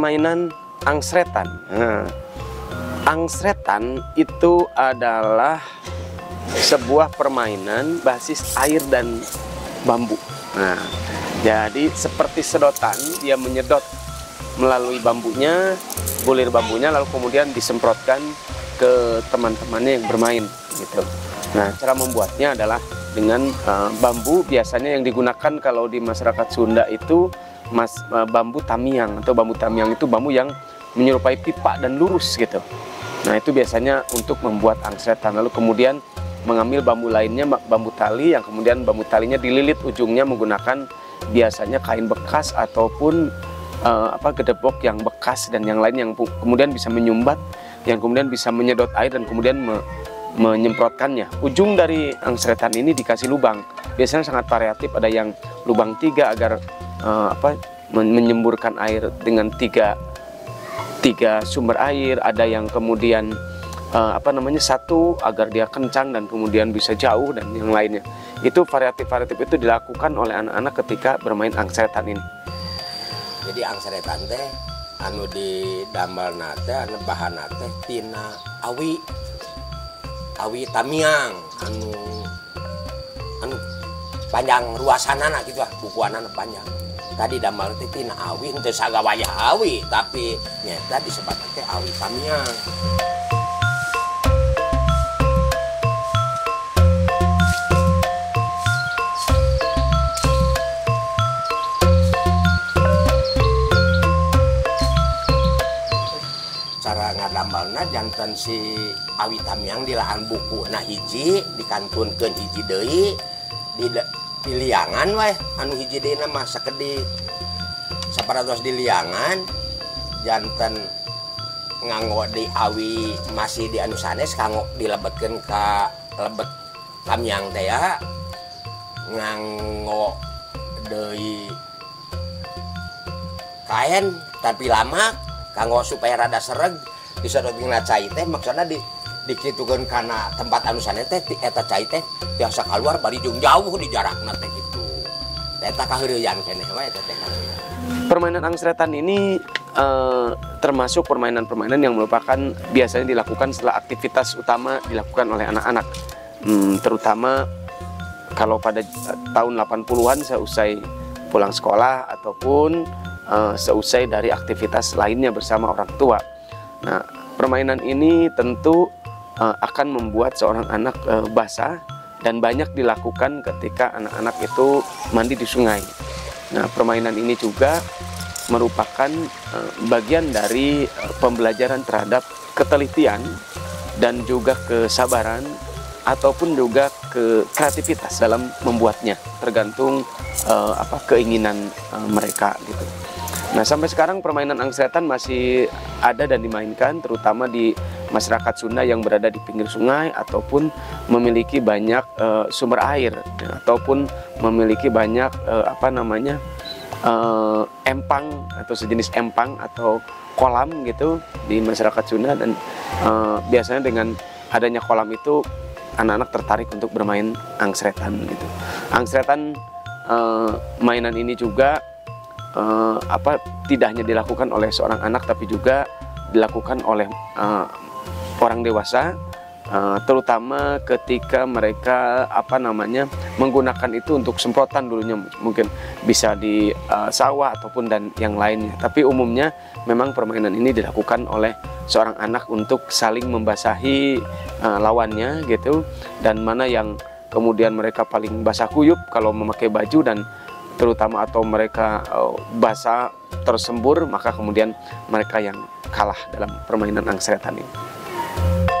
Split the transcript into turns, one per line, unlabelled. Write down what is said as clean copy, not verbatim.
permainan angsretan. Nah, angsretan itu adalah sebuah permainan basis air dan bambu. Nah, jadi seperti sedotan, dia menyedot melalui bambunya, bulir bambunya, lalu kemudian disemprotkan ke teman-temannya yang bermain gitu. Nah, cara membuatnya adalah dengan bambu biasanya yang digunakan kalau di masyarakat Sunda itu bambu tamiang, atau bambu tamiang itu bambu yang menyerupai pipa dan lurus gitu. Nah, itu biasanya untuk membuat angsretan. Lalu kemudian mengambil bambu lainnya, bambu tali, yang kemudian bambu talinya dililit ujungnya menggunakan biasanya kain bekas ataupun gedebok yang bekas dan yang lain yang kemudian bisa menyumbat, yang kemudian bisa menyedot air dan kemudian menyemprotkannya. Ujung dari angsretan ini dikasih lubang. Biasanya sangat variatif, ada yang lubang 3 agar menyemburkan air dengan tiga sumber air, ada yang kemudian satu agar dia kencang dan kemudian bisa jauh, dan yang lainnya. Itu variatif itu dilakukan oleh anak-anak ketika bermain angsretan ini.
Jadi angsretan teh anu didamel nate anu bahan nate tina awi tamiang anu panjang ruasanana gitu lah, bukuanana panjang. Tadi damel teh tina awi teu sagawaya awi, tapi nyata disebut teh awi tamiang. Cara ngadamelna janten si awi tamiang di lahan buku nah hiji dikantunkeun hiji deui di liangan we, anu hiji deui mah sakedik saparatos di liangan, janten nganggo di awi masih di anu sanes kanggo dilebetkeun ka lebet tamiang teh ya, nganggo deui kain tapi lama kanggo supaya rada sereg, disedotkeun cai teh maksudna dikitukeun kana tempat anu sanes teh eta cai teh biasa keluar bari jeung jauh di jarakna teh kitu. Eta kaheureuyan keneh wae teh.
Permainan angsretan ini termasuk permainan-permainan yang merupakan biasanya dilakukan setelah aktivitas utama dilakukan oleh anak-anak. Terutama kalau pada tahun 80-an seusai pulang sekolah ataupun seusai dari aktivitas lainnya bersama orang tua. Nah, permainan ini tentu akan membuat seorang anak basah dan banyak dilakukan ketika anak-anak itu mandi di sungai. Nah, permainan ini juga merupakan bagian dari pembelajaran terhadap ketelitian dan juga kesabaran ataupun juga kreativitas dalam membuatnya, tergantung keinginan mereka gitu. Nah, sampai sekarang permainan angsretan masih ada dan dimainkan terutama di masyarakat Sunda yang berada di pinggir sungai ataupun memiliki banyak sumber air ataupun memiliki banyak empang atau sejenis empang atau kolam gitu di masyarakat Sunda, dan biasanya dengan adanya kolam itu anak-anak tertarik untuk bermain angsretan gitu. Angsretan mainan ini juga tidak hanya dilakukan oleh seorang anak tapi juga dilakukan oleh orang dewasa, terutama ketika mereka menggunakan itu untuk semprotan dulunya, mungkin bisa di sawah ataupun dan yang lainnya. Tapi umumnya memang permainan ini dilakukan oleh seorang anak untuk saling membasahi lawannya gitu, dan mana yang kemudian mereka paling basah kuyup kalau memakai baju dan terutama atau mereka basah tersembur, maka kemudian mereka yang kalah dalam permainan angsretan ini.